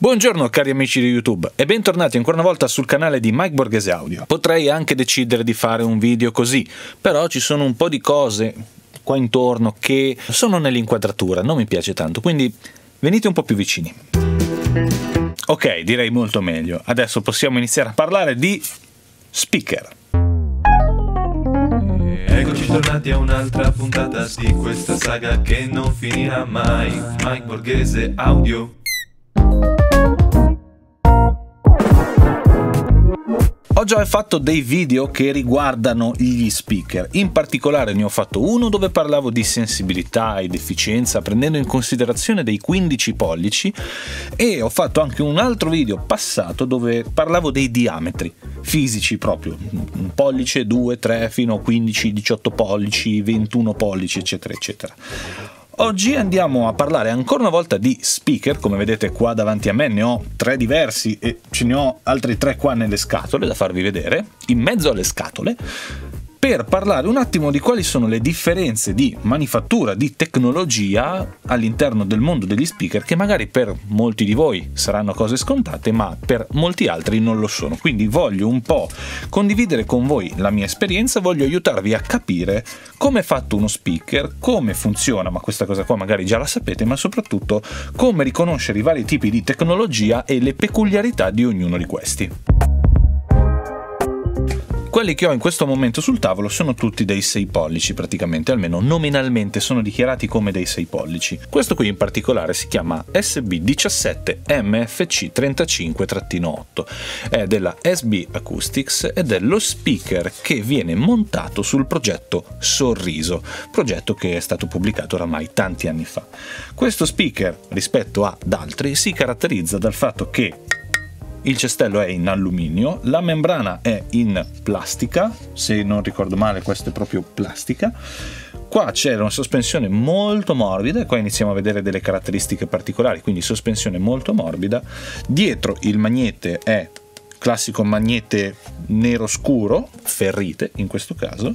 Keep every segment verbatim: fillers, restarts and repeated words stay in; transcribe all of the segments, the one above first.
Buongiorno cari amici di YouTube e bentornati ancora una volta sul canale di Mike Borghese Audio. Potrei anche decidere di fare un video così, però ci sono un po' di cose qua intorno che sono nell'inquadratura, non mi piace tanto, quindi venite un po' più vicini. Ok, direi molto meglio. Adesso possiamo iniziare a parlare di speaker. Eccoci tornati a un'altra puntata di questa saga che non finirà mai. Mike Borghese Audio. Ho già fatto dei video che riguardano gli speaker, in particolare ne ho fatto uno dove parlavo di sensibilità ed efficienza prendendo in considerazione dei quindici pollici e ho fatto anche un altro video passato dove parlavo dei diametri fisici proprio, un pollice, due, tre, fino a quindici, diciotto pollici, ventuno pollici eccetera eccetera. Oggi andiamo a parlare ancora una volta di speaker, come vedete qua davanti a me ne ho tre diversi e ce ne ho altri tre qua nelle scatole da farvi vedere, in mezzo alle scatole, per parlare un attimo di quali sono le differenze di manifattura, di tecnologia all'interno del mondo degli speaker che magari per molti di voi saranno cose scontate ma per molti altri non lo sono. Quindi voglio un po' condividere con voi la mia esperienza, voglio aiutarvi a capire come è fatto uno speaker, come funziona, ma questa cosa qua magari già la sapete, ma soprattutto come riconoscere i vari tipi di tecnologia e le peculiarità di ognuno di questi. Quelli che ho in questo momento sul tavolo sono tutti dei sei pollici praticamente, almeno nominalmente sono dichiarati come dei sei pollici. Questo qui in particolare si chiama S B diciassette M F C trentacinque otto, è della S B Acoustics ed è lo speaker che viene montato sul progetto Sorriso, progetto che è stato pubblicato oramai tanti anni fa. Questo speaker rispetto ad altri si caratterizza dal fatto che il cestello è in alluminio, la membrana è in plastica, se non ricordo male questa è proprio plastica. Qua c'è una sospensione molto morbida e qua iniziamo a vedere delle caratteristiche particolari, quindi sospensione molto morbida. Dietro il magnete è classico magnete nero scuro, ferrite in questo caso.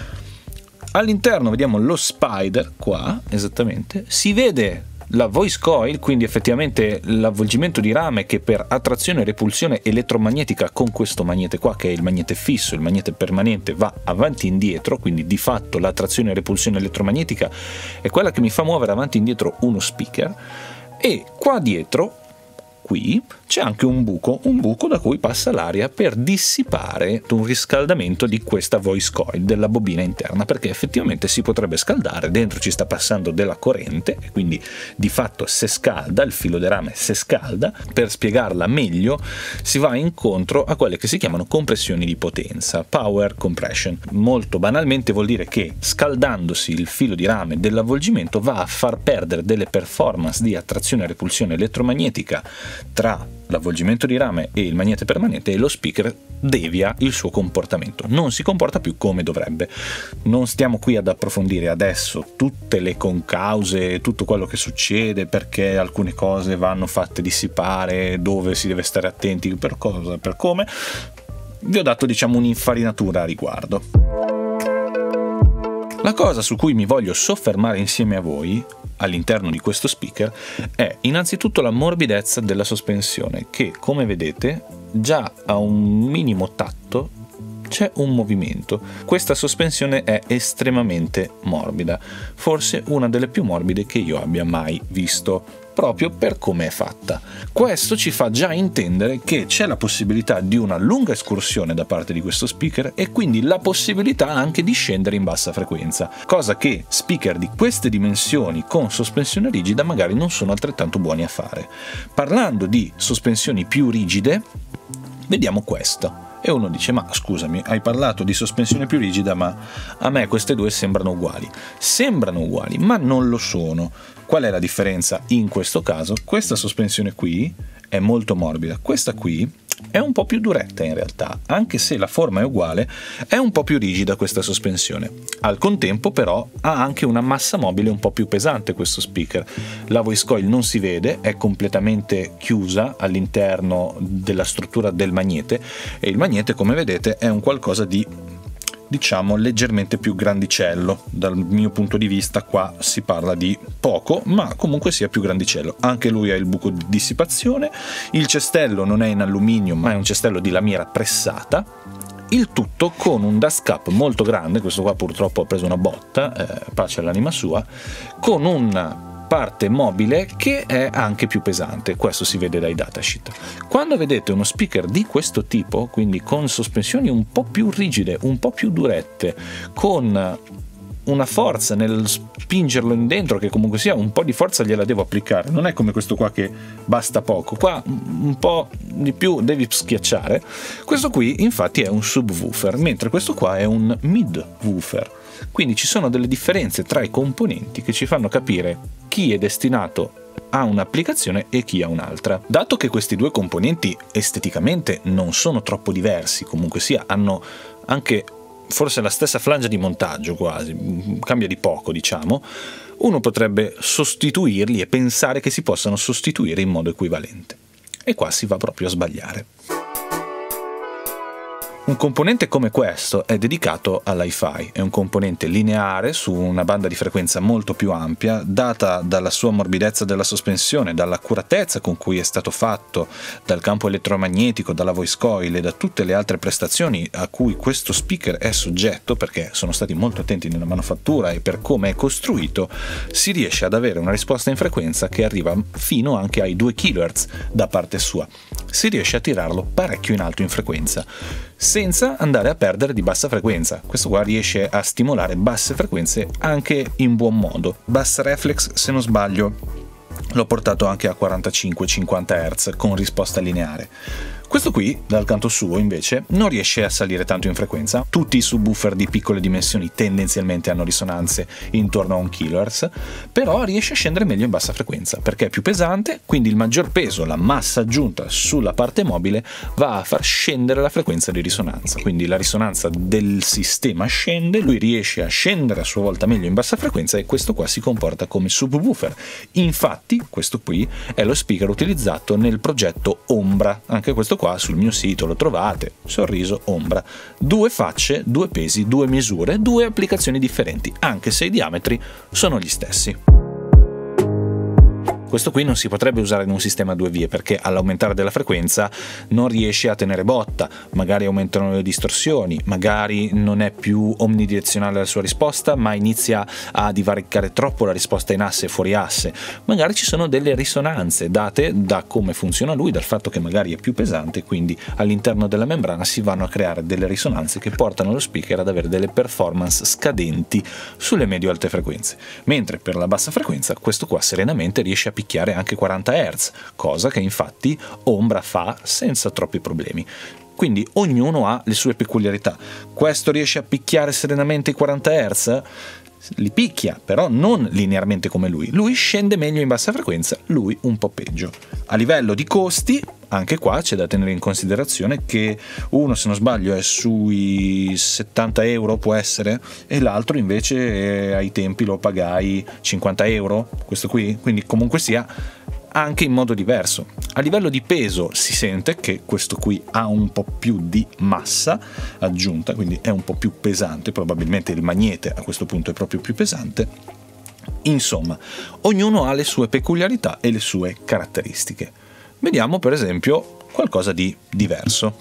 All'interno vediamo lo spider qua, esattamente, si vede la voice coil, quindi effettivamente l'avvolgimento di rame che per attrazione e repulsione elettromagnetica con questo magnete qua, che è il magnete fisso, il magnete permanente, va avanti e indietro, quindi di fatto l'attrazione e repulsione elettromagnetica è quella che mi fa muovere avanti e indietro uno speaker. E qua dietro, qui, c'è anche un buco, un buco da cui passa l'aria per dissipare un riscaldamento di questa voice coil, della bobina interna, perché effettivamente si potrebbe scaldare, dentro ci sta passando della corrente e quindi di fatto se scalda, il filo di rame se scalda. Per spiegarla meglio si va incontro a quelle che si chiamano compressioni di potenza, power compression. Molto banalmente vuol dire che scaldandosi il filo di rame dell'avvolgimento va a far perdere delle performance di attrazione e repulsione elettromagnetica tra l'avvolgimento di rame e il magnete permanente e lo speaker devia il suo comportamento, non si comporta più come dovrebbe. Non stiamo qui ad approfondire adesso tutte le concause, tutto quello che succede, perché alcune cose vanno fatte dissipare, dove si deve stare attenti, per cosa, per come. Vi ho dato diciamo un'infarinatura a riguardo. La cosa su cui mi voglio soffermare insieme a voi all'interno di questo speaker è innanzitutto la morbidezza della sospensione, che come vedete già a un minimo tatto c'è un movimento. Questa sospensione è estremamente morbida, forse una delle più morbide che io abbia mai visto, proprio per come è fatta. Questo ci fa già intendere che c'è la possibilità di una lunga escursione da parte di questo speaker e quindi la possibilità anche di scendere in bassa frequenza, cosa che speaker di queste dimensioni con sospensione rigida magari non sono altrettanto buoni a fare. Parlando di sospensioni più rigide, vediamo questo. E uno dice: ma scusami, hai parlato di sospensione più rigida, ma a me queste due sembrano uguali. Sembrano uguali, ma non lo sono. Qual è la differenza in questo caso? Questa sospensione qui è molto morbida, questa qui è un po' più duretta in realtà, anche se la forma è uguale, è un po' più rigida questa sospensione. Al contempo però ha anche una massa mobile un po' più pesante questo speaker. La voice coil non si vede, è completamente chiusa all'interno della struttura del magnete e il magnete, come vedete, è un qualcosa di diciamo leggermente più grandicello. Dal mio punto di vista qua si parla di poco, ma comunque sia più grandicello. Anche lui ha il buco di dissipazione, il cestello non è in alluminio ma è un cestello di lamiera pressata, il tutto con un dust cap molto grande. Questo qua purtroppo ha preso una botta, eh, pace all'anima sua, con una parte mobile che è anche più pesante. Questo si vede dai datasheet. Quando vedete uno speaker di questo tipo, quindi con sospensioni un po' più rigide, un po' più durette, con una forza nel spingerlo in dentro, che comunque sia un po' di forza gliela devo applicare, non è come questo qua che basta poco, qua un po' di più devi schiacciare. Questo qui infatti è un subwoofer, mentre questo qua è un midwoofer, quindi ci sono delle differenze tra i componenti che ci fanno capire chi è destinato a un'applicazione e chi a un'altra. Dato che questi due componenti esteticamente non sono troppo diversi, comunque sia hanno anche forse la stessa flangia di montaggio, quasi cambia di poco, diciamo, uno potrebbe sostituirli e pensare che si possano sostituire in modo equivalente, e qua si va proprio a sbagliare. Un componente come questo è dedicato all'hi-fi, è un componente lineare su una banda di frequenza molto più ampia, data dalla sua morbidezza della sospensione, dall'accuratezza con cui è stato fatto, dal campo elettromagnetico, dalla voice coil e da tutte le altre prestazioni a cui questo speaker è soggetto, perché sono stati molto attenti nella manufattura e per come è costruito. Si riesce ad avere una risposta in frequenza che arriva fino anche ai due kilohertz da parte sua. Si riesce a tirarlo parecchio in alto in frequenza, senza andare a perdere di bassa frequenza. Questo qua riesce a stimolare basse frequenze anche in buon modo. Bass reflex, se non sbaglio, l'ho portato anche a quarantacinque cinquanta hertz con risposta lineare. Questo qui, dal canto suo, invece, non riesce a salire tanto in frequenza. Tutti i subwoofer di piccole dimensioni tendenzialmente hanno risonanze intorno a un kilohertz, però riesce a scendere meglio in bassa frequenza, perché è più pesante, quindi il maggior peso, la massa aggiunta sulla parte mobile, va a far scendere la frequenza di risonanza. Quindi la risonanza del sistema scende, lui riesce a scendere a sua volta meglio in bassa frequenza, e questo qua si comporta come subwoofer. Infatti, questo qui è lo speaker utilizzato nel progetto Ombra. Anche questo qua sul mio sito lo trovate, sorriso Ombra. Due facce, due pesi, due misure, due applicazioni differenti, anche se i diametri sono gli stessi. Questo qui non si potrebbe usare in un sistema a due vie, perché all'aumentare della frequenza non riesce a tenere botta, magari aumentano le distorsioni, magari non è più omnidirezionale la sua risposta, ma inizia a divaricare troppo la risposta in asse e fuori asse, magari ci sono delle risonanze date da come funziona lui, dal fatto che magari è più pesante, quindi all'interno della membrana si vanno a creare delle risonanze che portano lo speaker ad avere delle performance scadenti sulle medio-alte frequenze, mentre per la bassa frequenza questo qua serenamente riesce a picchiare anche quaranta hertz, cosa che infatti Ombra fa senza troppi problemi. Quindi ognuno ha le sue peculiarità. Questo riesce a picchiare serenamente i quaranta hertz? Li picchia, però non linearmente come lui. Lui scende meglio in bassa frequenza, lui un po' peggio. A livello di costi, anche qua c'è da tenere in considerazione che uno, se non sbaglio, è sui settanta euro, può essere, e l'altro invece eh, ai tempi lo pagai cinquanta euro, questo qui, quindi comunque sia anche in modo diverso. A livello di peso si sente che questo qui ha un po' più di massa aggiunta, quindi è un po' più pesante, probabilmente il magnete a questo punto è proprio più pesante. Insomma, ognuno ha le sue peculiarità e le sue caratteristiche. Vediamo per esempio qualcosa di diverso.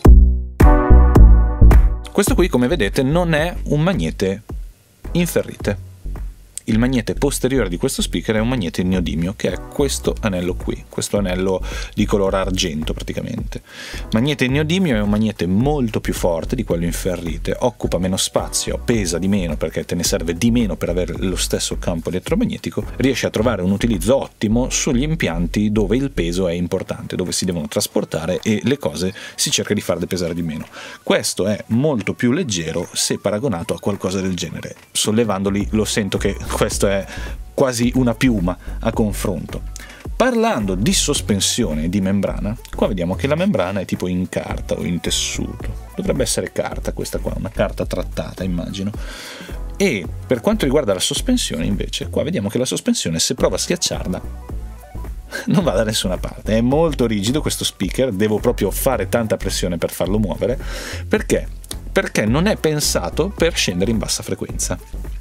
Questo qui, come vedete, non è un magnete in ferrite. Il magnete posteriore di questo speaker è un magnete in neodimio, che è questo anello qui, questo anello di colore argento praticamente. Magnete in neodimio è un magnete molto più forte di quello in ferrite, occupa meno spazio, pesa di meno perché te ne serve di meno per avere lo stesso campo elettromagnetico, riesce a trovare un utilizzo ottimo sugli impianti dove il peso è importante, dove si devono trasportare e le cose si cerca di farle pesare di meno. Questo è molto più leggero se paragonato a qualcosa del genere. Sollevandoli lo sento che questo è quasi una piuma a confronto. Parlando di sospensione di membrana, qua vediamo che la membrana è tipo in carta o in tessuto. Dovrebbe essere carta questa qua, una carta trattata immagino. E per quanto riguarda la sospensione invece, qua vediamo che la sospensione, se prova a schiacciarla, non va da nessuna parte. È molto rigido questo speaker, devo proprio fare tanta pressione per farlo muovere, perché perché non è pensato per scendere in bassa frequenza.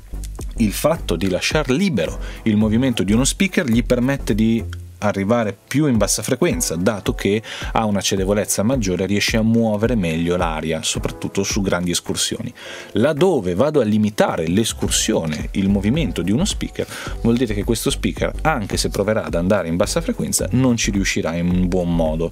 Il fatto di lasciar libero il movimento di uno speaker gli permette di arrivare più in bassa frequenza, dato che ha una cedevolezza maggiore, riesce a muovere meglio l'aria, soprattutto su grandi escursioni. Laddove vado a limitare l'escursione, il movimento di uno speaker, vuol dire che questo speaker, anche se proverà ad andare in bassa frequenza, non ci riuscirà in un buon modo.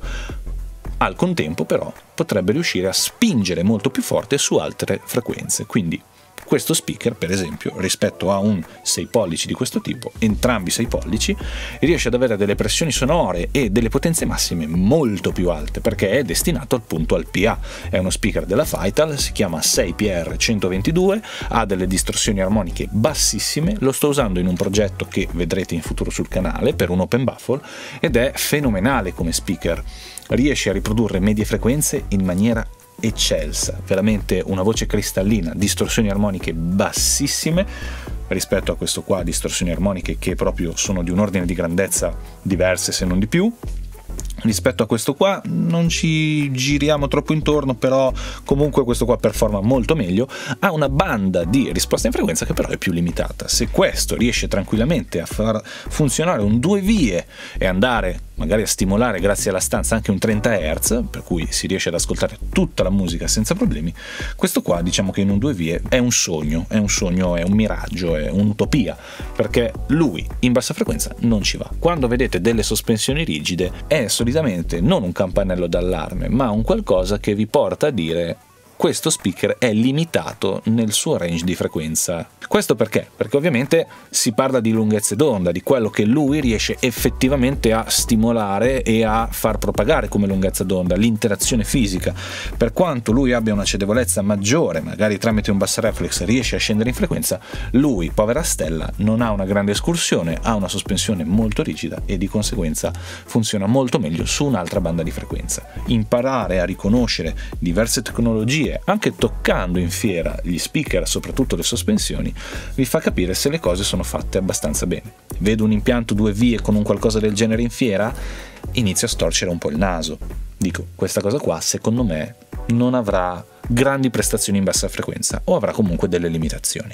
Al contempo però potrebbe riuscire a spingere molto più forte su altre frequenze, quindi questo speaker, per esempio, rispetto a un sei pollici di questo tipo, entrambi sei pollici, riesce ad avere delle pressioni sonore e delle potenze massime molto più alte, perché è destinato appunto al P A. È uno speaker della Vital, si chiama sei P R centoventidue, ha delle distorsioni armoniche bassissime, lo sto usando in un progetto che vedrete in futuro sul canale per un open baffle ed è fenomenale come speaker. Riesce a riprodurre medie frequenze in maniera eccelsa, veramente una voce cristallina, distorsioni armoniche bassissime rispetto a questo qua, distorsioni armoniche che proprio sono di un ordine di grandezza diverse se non di più. Rispetto a questo qua non ci giriamo troppo intorno, però comunque questo qua performa molto meglio, ha una banda di risposta in frequenza che però è più limitata. Se questo riesce tranquillamente a far funzionare un due vie e andare magari a stimolare grazie alla stanza anche un trenta hertz, per cui si riesce ad ascoltare tutta la musica senza problemi, questo qua diciamo che in un due vie è un sogno, è un sogno, è un miraggio, è un'utopia, perché lui in bassa frequenza non ci va. Quando vedete delle sospensioni rigide è solitamente non un campanello d'allarme, ma un qualcosa che vi porta a dire: questo speaker è limitato nel suo range di frequenza. Questo perché? Perché ovviamente si parla di lunghezze d'onda, di quello che lui riesce effettivamente a stimolare e a far propagare come lunghezza d'onda, l'interazione fisica. Per quanto lui abbia una cedevolezza maggiore, magari tramite un bass reflex riesce a scendere in frequenza, lui, povera stella, non ha una grande escursione, ha una sospensione molto rigida e di conseguenza funziona molto meglio su un'altra banda di frequenza. Imparare a riconoscere diverse tecnologie, anche toccando in fiera gli speaker, soprattutto le sospensioni, vi fa capire se le cose sono fatte abbastanza bene. Vedo un impianto due vie con un qualcosa del genere in fiera, inizio a storcere un po' il naso. Dico, questa cosa qua secondo me non avrà grandi prestazioni in bassa frequenza o avrà comunque delle limitazioni.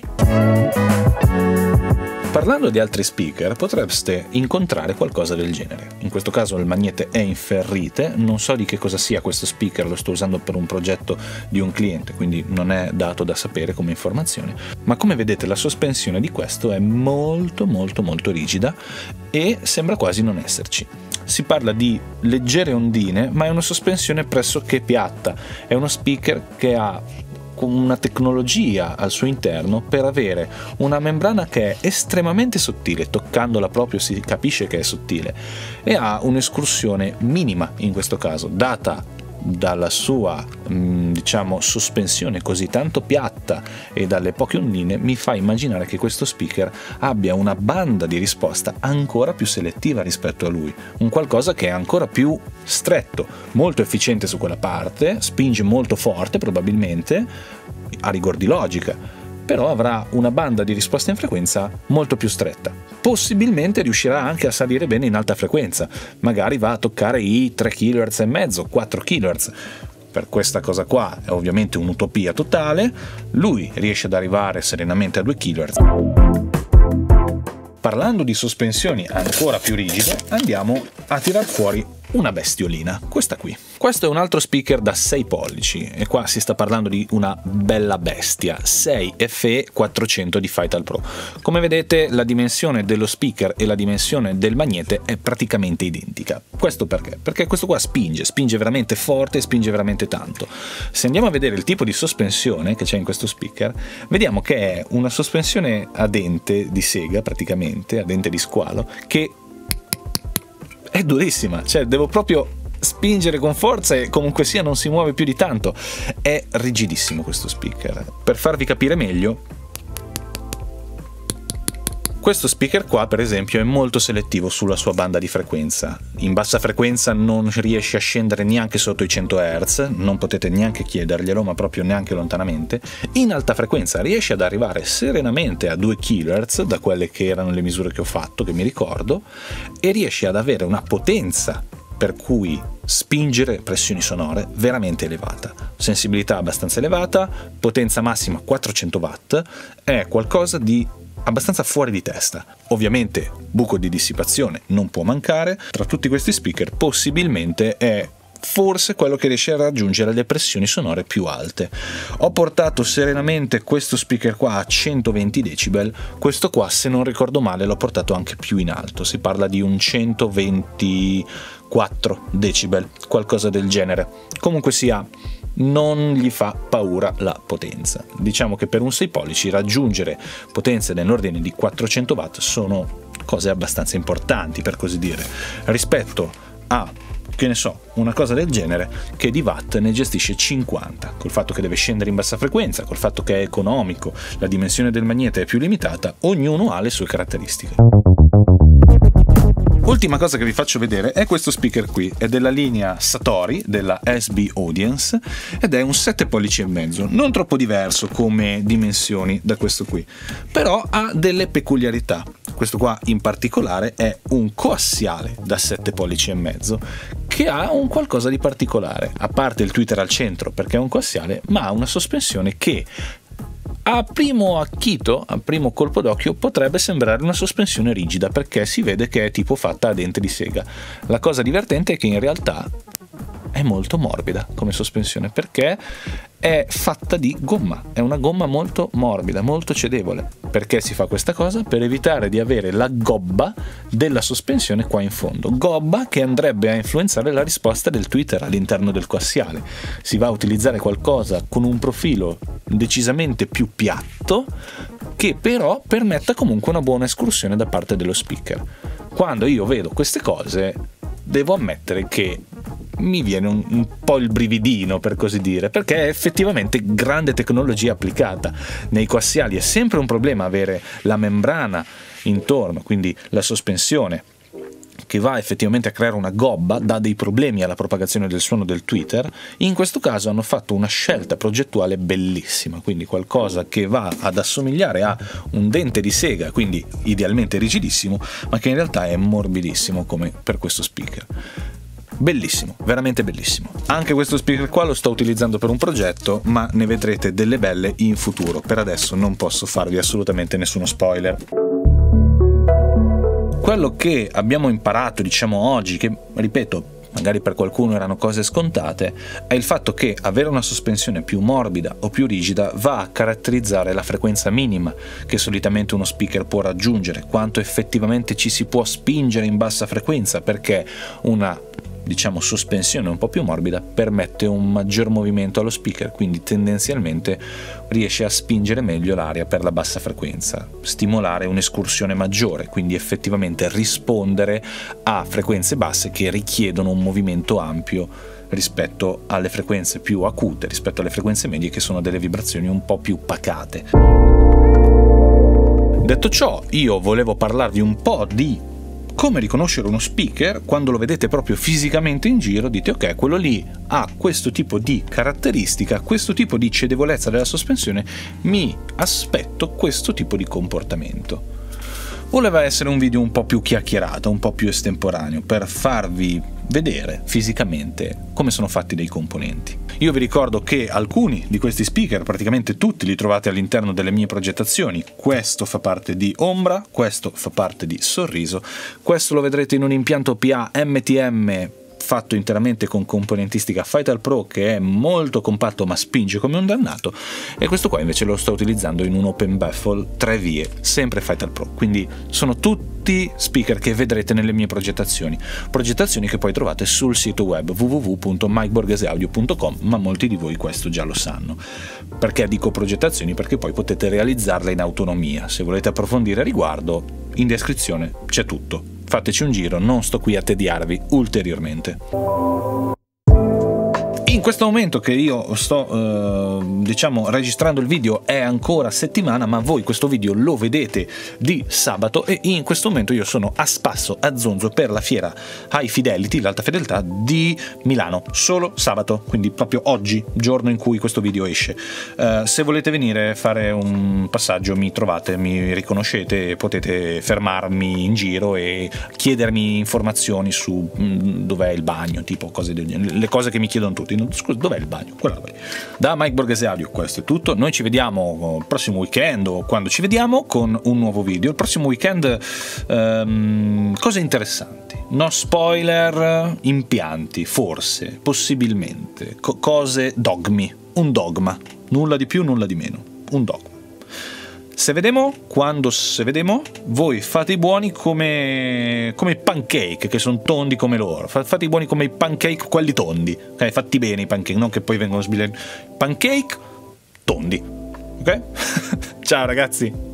Parlando di altri speaker, potreste incontrare qualcosa del genere. In questo caso il magnete è in ferrite, non so di che cosa sia questo speaker, lo sto usando per un progetto di un cliente, quindi non è dato da sapere come informazione, ma come vedete la sospensione di questo è molto molto molto rigida e sembra quasi non esserci. Si parla di leggere ondine, ma è una sospensione pressoché piatta, è uno speaker che ha una tecnologia al suo interno per avere una membrana che è estremamente sottile, toccandola proprio si capisce che è sottile, e ha un'escursione minima in questo caso, data dalla sua diciamo sospensione così tanto piatta e dalle poche ondine, mi fa immaginare che questo speaker abbia una banda di risposta ancora più selettiva rispetto a lui, un qualcosa che è ancora più stretto, molto efficiente su quella parte, spinge molto forte probabilmente, a rigor di logica, però avrà una banda di risposta in frequenza molto più stretta. Possibilmente riuscirà anche a salire bene in alta frequenza, magari va a toccare i tre chilohertz e mezzo, quattro chilohertz. Per questa cosa qua è ovviamente un'utopia totale, lui riesce ad arrivare serenamente a due chilohertz. Parlando di sospensioni ancora più rigide, andiamo a tirar fuori una bestiolina, questa qui. Questo è un altro speaker da sei pollici e qua si sta parlando di una bella bestia, sei F E quattrocento di Vital Pro. Come vedete la dimensione dello speaker e la dimensione del magnete è praticamente identica. Questo perché? Perché questo qua spinge, spinge veramente forte, spinge veramente tanto. Se andiamo a vedere il tipo di sospensione che c'è in questo speaker, vediamo che è una sospensione a dente di sega praticamente, a dente di squalo, che è durissima, cioè devo proprio spingere con forza e comunque sia non si muove più di tanto. È rigidissimo questo speaker. Per farvi capire meglio, questo speaker qua per esempio è molto selettivo sulla sua banda di frequenza. In bassa frequenza non riesce a scendere neanche sotto i cento hertz, non potete neanche chiederglielo, ma proprio neanche lontanamente. In alta frequenza riesce ad arrivare serenamente a due chilohertz, da quelle che erano le misure che ho fatto, che mi ricordo, e riesce ad avere una potenza per cui spingere pressioni sonore veramente elevata, sensibilità abbastanza elevata, potenza massima quattrocento watt, è qualcosa di abbastanza fuori di testa. Ovviamente buco di dissipazione non può mancare. Tra tutti questi speaker possibilmente è forse quello che riesce a raggiungere le pressioni sonore più alte. Ho portato serenamente questo speaker qua a centoventi decibel, questo qua se non ricordo male l'ho portato anche più in alto, si parla di un centoventiquattro decibel, qualcosa del genere. Comunque sia, non gli fa paura la potenza. Diciamo che per un sei pollici raggiungere potenze nell'ordine di quattrocento watt sono cose abbastanza importanti, per così dire, rispetto a, che ne so, una cosa del genere che di watt ne gestisce cinquanta, col fatto che deve scendere in bassa frequenza, col fatto che è economico, la dimensione del magnete è più limitata, ognuno ha le sue caratteristiche. Ultima cosa che vi faccio vedere è questo speaker qui, è della linea Satori della S B Audience ed è un sette pollici e mezzo, non troppo diverso come dimensioni da questo qui, però ha delle peculiarità. Questo qua in particolare è un coassiale da sette pollici e mezzo che ha un qualcosa di particolare, a parte il tweeter al centro perché è un coassiale, ma ha una sospensione che a primo acchito, a primo colpo d'occhio, potrebbe sembrare una sospensione rigida perché si vede che è tipo fatta a dente di sega. La cosa divertente è che in realtà è molto morbida come sospensione perché è fatta di gomma, è una gomma molto morbida, molto cedevole. Perché si fa questa cosa? Per evitare di avere la gobba della sospensione qua in fondo, gobba che andrebbe a influenzare la risposta del tweeter all'interno del coassiale. Si va a utilizzare qualcosa con un profilo decisamente più piatto che però permetta comunque una buona escursione da parte dello speaker. Quando io vedo queste cose devo ammettere che mi viene un, un po' il brividino, per così dire, perché è effettivamente grande tecnologia applicata. Nei coassiali è sempre un problema avere la membrana intorno, quindi la sospensione che va effettivamente a creare una gobba, dà dei problemi alla propagazione del suono del tweeter. In questo caso hanno fatto una scelta progettuale bellissima, quindi qualcosa che va ad assomigliare a un dente di sega, quindi idealmente rigidissimo, ma che in realtà è morbidissimo come per questo speaker. Bellissimo, veramente bellissimo. Anche questo speaker qua lo sto utilizzando per un progetto, ma ne vedrete delle belle in futuro. Per adesso non posso farvi assolutamente nessuno spoiler. Quello che abbiamo imparato, diciamo, oggi, che ripeto, magari per qualcuno erano cose scontate, è il fatto che avere una sospensione più morbida o più rigida va a caratterizzare la frequenza minima che solitamente uno speaker può raggiungere, quanto effettivamente ci si può spingere in bassa frequenza, perché una, diciamo, sospensione un po' più morbida permette un maggior movimento allo speaker, quindi tendenzialmente riesce a spingere meglio l'aria per la bassa frequenza, stimolare un'escursione maggiore, quindi effettivamente rispondere a frequenze basse che richiedono un movimento ampio rispetto alle frequenze più acute, rispetto alle frequenze medie che sono delle vibrazioni un po' più pacate. Detto ciò, io volevo parlarvi un po' di come riconoscere uno speaker. Quando lo vedete proprio fisicamente in giro dite ok, quello lì ha questo tipo di caratteristica, questo tipo di cedevolezza della sospensione, mi aspetto questo tipo di comportamento. Voleva essere un video un po' più chiacchierato, un po' più estemporaneo, per farvi vedere fisicamente come sono fatti dei componenti. Io vi ricordo che alcuni di questi speaker, praticamente tutti, li trovate all'interno delle mie progettazioni. Questo fa parte di Ombra, questo fa parte di Sorriso, questo lo vedrete in un impianto P A M T M fatto interamente con componentistica Vital Pro, che è molto compatto ma spinge come un dannato, e questo qua invece lo sto utilizzando in un Open Baffle tre vie, sempre Vital Pro. Quindi sono tutti speaker che vedrete nelle mie progettazioni, progettazioni che poi trovate sul sito web w w w punto mike borghese audio punto com, ma molti di voi questo già lo sanno. Perché dico progettazioni? Perché poi potete realizzarle in autonomia. Se volete approfondire a riguardo, in descrizione c'è tutto. Fateci un giro, non sto qui a tediarvi ulteriormente. In questo momento che io sto eh, diciamo registrando il video è ancora settimana, ma voi questo video lo vedete di sabato, e in questo momento io sono a spasso a Zonzo per la fiera High Fidelity, l'alta fedeltà di Milano, solo sabato, quindi proprio oggi, giorno in cui questo video esce. Uh, se volete venire a fare un passaggio mi trovate, mi riconoscete, potete fermarmi in giro e chiedermi informazioni su mh, dov'è il bagno, tipo cose del genere, le cose che mi chiedono tutti. Scusa, dov'è il bagno? Quella roba lì. Da Mike Borghese Audio questo è tutto, noi ci vediamo il prossimo weekend o quando ci vediamo con un nuovo video. Il prossimo weekend um, cose interessanti, no spoiler, impianti, forse, possibilmente, co- cose, dogmi, un dogma, nulla di più, nulla di meno, un dogma. Se vedemo, quando se vedemo, voi fate i buoni come come i pancake, che sono tondi come loro. Fate i buoni come i pancake, quelli tondi, ok? Fatti bene i pancake, non che poi vengono sbilen. Pancake tondi, ok? Ciao ragazzi.